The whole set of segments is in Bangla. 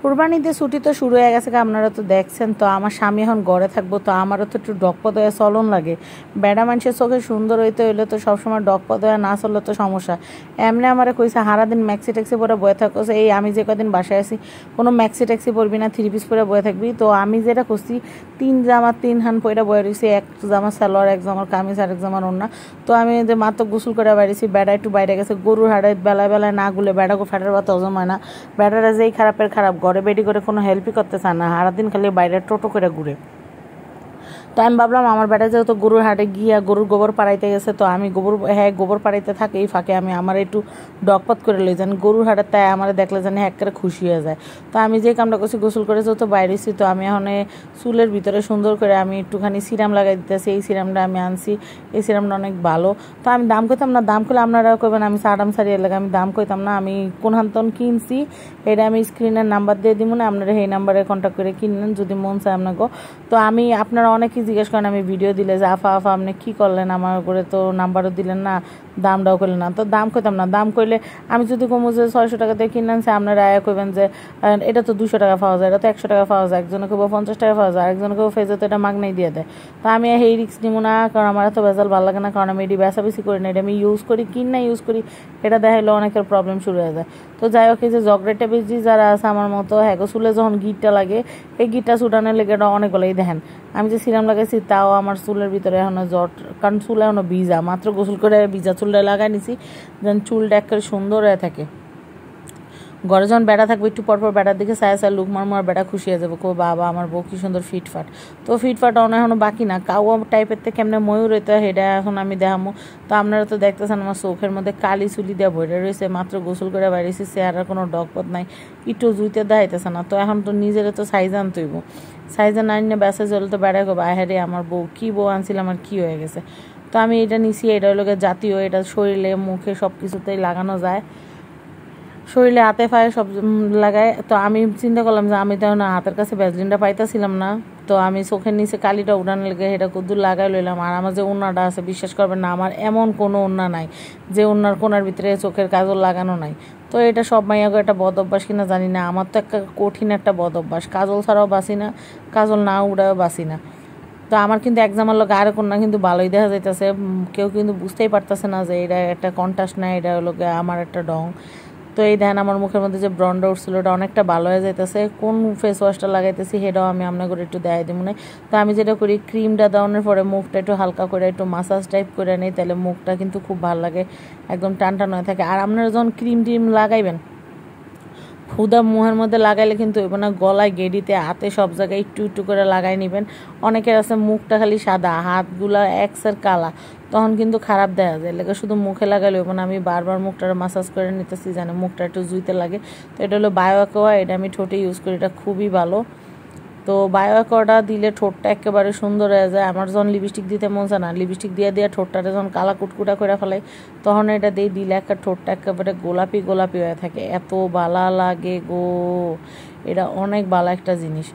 কুরবানিতে ছুটি তো শুরু হয়ে গেছে, আপনারা তো দেখছেন। তো আমার স্বামী এখন ঘরে থাকবো, তো আমারও তো একটু ডকপদ হয়ে চলন লাগে। বেড়া মানুষের চোখে সুন্দর হইতে হইলে তো সবসময় ডকপদ হয়ে না চললে তো সমস্যা। এমনি আমার কইছে সারাদিন ম্যাক্সি ট্যাক্সি পরে বয়ে থাকছে, এই আমি যে কদিন বাসায় আছি কোনো ম্যাক্সি ট্যাক্সি পরবি না, 3 পিস পরে বয়ে থাকবি। তো আমি যেটা করছি 3 জামা 3 হান পরে বয়ে রয়েছি, এক জামা সালোয়ার, এক জামার কামিজ আর এক জামার ওড়না। তো আমি যে মাত্র গোসল করে বেরিয়েছি, বেড়া একটু বাইরে গেছে গরুর হাড়ে, বেলায় বেলায় না গুলে বেড়াকে ফেটার বা হজম হয় না। বেড়ারা যেই খারাপের খারাপ, ঘরে বেডি করে কোনো হেল্পই করতে চায় না, সারাদিন খালি বাইরে টোটো করে ঘুরে। তো আমি ভাবলাম আমার বেটা যেহেতু গরুর হাটে গিয়া গরুর গোবর পাড়াইতে গেছে, তো আমি গোবর পাড়াইতে থাকে এই ফাঁকে আমি আমার একটু ডকপত করে লই যান গরুর হাটে, তাই আমার দেখলে জানি এক করে খুশি হয়ে যায়। তো আমি যে কামটা করছি গোসল করে যেহেতু বাইরেছি, তো আমি এখন চুলের ভিতরে সুন্দর করে আমি একটুখানি সিরাম লাগাই দিতেছি। এই সিরামটা আমি আনছি, এই সিরামটা অনেক ভালো। তো আমি দাম কইতাম না, দাম করলে আপনারা কইবেন আমি সাডাম সারিয়ে লাগে, আমি দাম কইতাম না। আমি কোন হান্তন কিনছি এটা আমি স্ক্রিনের নাম্বার দিয়ে দিব না, আপনারা এই নাম্বারে কন্ট্যাক্ট করে কিনলেন যদি মন চায় আপনাকে। তো আমি আপনারা অনেকেই জিজ্ঞেস করেন আমি ভিডিও দিলে যে আফা আপনি কী করলেন আমার করে, তো নাম্বারও দিলেন না, দামটাও করলেন না। তো দাম কইতাম না, দাম করলে আমি যদি কমো যে 600 টাকা দিয়ে কিনলেন, সে আপনারা আয়া কইবেন যে এটা তো 200 টাকা পাওয়া যায়, এটা তো 100 টাকা পাওয়া যায়, একজনে কেবো 50 টাকা পাওয়া যায়, আরেকজনে কেবো ফেজে তো এটা মাগনাই দিয়ে দেয়। তো আমি এই রিক্স নিব না, কারণ আমার এত ভেজাল ভালো লাগে না, কারণ আমি এটি বেশি করি না, এটা আমি ইউজ করি কিনা ইউজ করি, এটা দেখাইলে অনেকের প্রবলেম শুরু হয়ে যায়। তো যাই হোক, এই যে জগরেটে বেশি যারা আছে আমার মতো, হ্যাঁ চুলে যখন গিটটা লাগে, এই গিটটা ছুটানোর লেগে এটা অনেকগুলোই দেখেন। আমি যে সিরাম লাগাইছি তাও আমার চুলের ভিতরে এখনো জট, কারণ চুল এখনো ভিজা, মাত্র গোসল করে ভিজা চুলটা লাগাই নিছি, যেন চুলটা একেবারে সুন্দর হয়ে থাকে। ঘরে যখন বেড়া থাকবে একটু পরপর বেড়ার দিকে সায়া সায়া লুক মার বেড়া খুশি হয়ে যাবে, কো বাবা আমার বউ কি সুন্দর ফিটফাট। তো ফিটফাট এখনো বাকি না, কাউ টাইপের থেকে কেমনে ময়ূর হইতে হয় এটা এখন আমি দেখামো। তো আপনারা তো দেখতেছেন আমার চোখের মধ্যে কালি চুলি দেওয়া বইটা রয়েছে, মাত্র গোসল করে বেরিয়েছি, চেহারার কোনো ডকপথ নাই, একটু জুইতে দেখাইতেছে না। তো এখন তো নিজের তো সাইজ আনতেইব, সাইজে না নিয়ে ব্যাসে চলে তো বেড়া গো বাহারে আমার বউ কি বউ আনছিলাম আর কি হয়ে গেছে। তো আমি এটা নিছি, এটা হলো জাতীয়, এটা শরীরে মুখে সব কিছুতেই লাগানো যায়, শরীরে হাতে পায়ে সব লাগায়। তো আমি চিন্তা করলাম যে আমি তো হাতের কাছে ভ্যাসলিনটা পাইতেছিলাম না, তো আমি চোখের নিচে কালিটা উড়ানোর লেগে এটা কুদ্দুর লাগাই লইলাম। আর আমার যে ওড়নাটা আছে বিশ্বাস করবেন না, আমার এমন কোনো ওড়না নাই যে ওড়নার কোনার ভিতরে চোখের কাজল লাগানো নাই। তো এটা সব মাইয়াগো একটা বদ অভ্যাস কিনা জানি না, আমার তো একটা কঠিন একটা বদ অভ্যাস, কাজল ছাড়াও বাসি না, কাজল না উড়াও বাসি না। তো আমার কিন্তু এক্সামের লোক আর কন্যা কিন্তু ভালোই দেখা যাইতেছে, কেউ কিন্তু বুঝতেই পারতেছে না যে এটা একটা কন্ট্রাস্ট না, এটা হলো আমার একটা ডং। তো এই দেখেন আমার মুখের মধ্যে যে ব্রনটা উঠছিল ওটা অনেকটা ভালো হয়ে যাইতেছে। কোন ফেস ওয়াশটা লাগাইতেছি সেটাও আমি আপনার করে একটু দেখাই দিব না। তো আমি যেটা করি ক্রিমটা দেওয়ানোর পরে মুখটা একটু হালকা করে একটু মাসাজ টাইপ করে নিই, তাহলে মুখটা কিন্তু খুব ভালো লাগে, একদম টান টান হয়ে থাকে। আর আপনারা যখন ক্রিম টিম লাগাইবেন হুদা মুহের মধ্যে লাগাইলে কিন্তু হইব না, গলায় গেডিতে হাতে সব জায়গায় একটু একটু করে লাগাই নেবেন। অনেকের আছে মুখটা খালি সাদা, হাতগুলা এক্সের কালা, তখন কিন্তু খারাপ দেখা যায়, লেগে শুধু মুখে লাগাইলে হইব না। আমি বারবার মুখটা মাসাজ করে নিতেছি জানে মুখটা একটু জুইতে লাগে। তো এটা হলো বায়ো অ্যাকোয়া, এটা আমি ঠোঁটে ইউজ করি, এটা খুবই ভালো। তো বায়ো অ্যাকোয়াটা দিলে ঠোঁটটা একেবারে সুন্দর হয়ে যায়। আমার যখন লিপস্টিক দিতে মন চায় না, লিপস্টিক দিয়ে ঠোঁটটাতে যখন কালা কুটকুটা করে ফেলাই, তখন এটা দিয়ে দিলে একটা ঠোঁটটা একেবারে গোলাপি গোলাপি হয়ে থাকে, এত ভালো লাগে গো, এটা অনেক ভালো একটা জিনিস।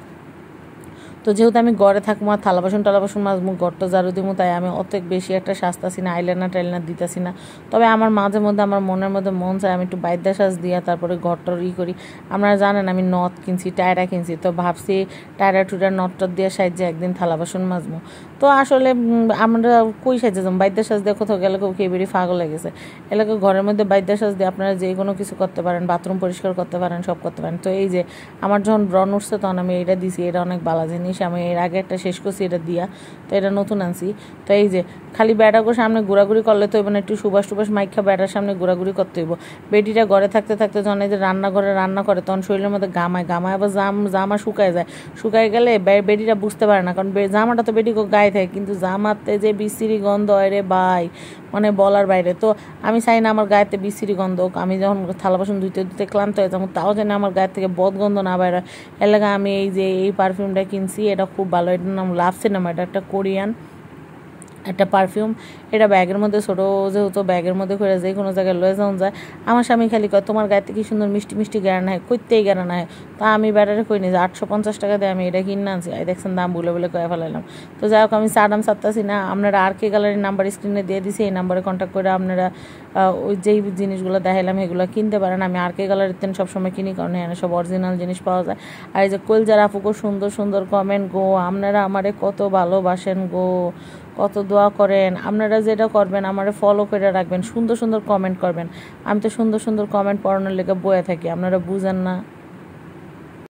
তো যেহেতু আমি ঘরে থাকবো আর থালা বাসন মাজবো, ঘরটা ঝাড়ু দিব, তাই আমি অত বেশি একটা সাজতাছি না, আইলাইনার টাইলাইনার দিতেছি না। তবে আমার মাঝে মধ্যে আমার মনের মধ্যে মন চায় আমি একটু বাইদ্যা সাজ দিয়া তারপরে ঘরটার করি। আপনারা জানেন আমি নথ কিনছি, টায়রা কিনছি, তো ভাবছি টায়রা টুটার নথটর দিয়ে সাহায্যে একদিন থালা বাসন মাজবো। তো আসলে আমরা কই সাহায্যে যাবো, বাইদ্যা সাজ দিয়ে কোথাও গেলে কেউ বেরি ফাগল হয়ে গেছে। এলাকা ঘরের মধ্যে বাইদ্যা সাজ দিয়ে আপনারা যে কোনো কিছু করতে পারেন, বাথরুম পরিষ্কার করতে পারেন, সব করতে পারেন। তো এই যে আমার যখন ব্রণ উঠছে তখন আমি এটা দিছি, এটা অনেক ভালো জিনিস, আমি এর আগে একটা শেষ করছি এটা দিয়া, তো এটা নতুন আনছি। তো এই যে খালি বেড়াগো সামনে ঘোরাঘুরি করলে তো এবার একটু সুবাস টুবাস মাইখা বেড়ার সামনে ঘোরাঘুরি করতে হইব। বেটিটা ঘরে থাকতে থাকতে যখন এই যে রান্নাঘরে রান্না করে তখন শরীরের মধ্যে গামায় আবার জামা শুকায় যায়, শুকায় গেলে বেটিটা বুঝতে পারে না, কারণ জামাটা তো বেটিকে গায়ে থাকে, কিন্তু জামাতে যে বিশ্রী গন্ধ হয় রে ভাই, মানে বলার বাইরে। তো আমি চাই না আমার গায়েতে বিশ্রী গন্ধ হোক, আমি যখন থালা বাসন ধুইতে ধুইতে ক্লান্ত হয়ে যাবো তাও যেন আমার গায়ের থেকে বদ গন্ধ না বাইরে। এর লাগে আমি এই যে এই পারফিউমটা কিনছি, এটা খুব ভালো, এটার নাম লাভ সিনেমা, এটা একটা কোরিয়ান, একটা পারফিউম, এটা ব্যাগের মধ্যে ছোটো যেহেতু ব্যাগের মধ্যে করে যে কোনো জায়গায় লয়ে যাওয়া যায়। আমার স্বামী খালি কয় তোমার গায়েতে কি সুন্দর মিষ্টি মিষ্টি গ্যারান হয়, কইতেই গ্যারান হয়। তা আমি ব্যাটারে কই নি যে 850 টাকা দিয়ে আমি এটা কিনে আনছি, এই দেখছেন দাম বলে বলে কয়ে ফেলাইলাম। তো যাই হোক, আমি সাদাম সারতাছি না, আপনারা আর কে গ্যালারির নাম্বার স্ক্রিনে দিয়ে দিছি, এই নাম্বারে কন্ট্যাক্ট করে আপনারা ওই যেই জিনিসগুলো দেখাইলাম এগুলো কিনতে পারেন। আমি আর কে গ্যালারিতে সবসময় কিনি, কারণ এখানে সব অরিজিনাল জিনিস পাওয়া যায়। আর এই যে কলজার আপুকে সুন্দর সুন্দর কমেন্ট গো, আপনারা আমারে কত ভালোবাসেন গো, কত দোয়া করেন। আপনারা যেটা করবেন আমারে ফলো করে রাখবেন, সুন্দর সুন্দর কমেন্ট করবেন। আমি তো সুন্দর সুন্দর কমেন্ট পড়ানোর লেগে বয়ে থাকি, আপনারা বুঝেন না।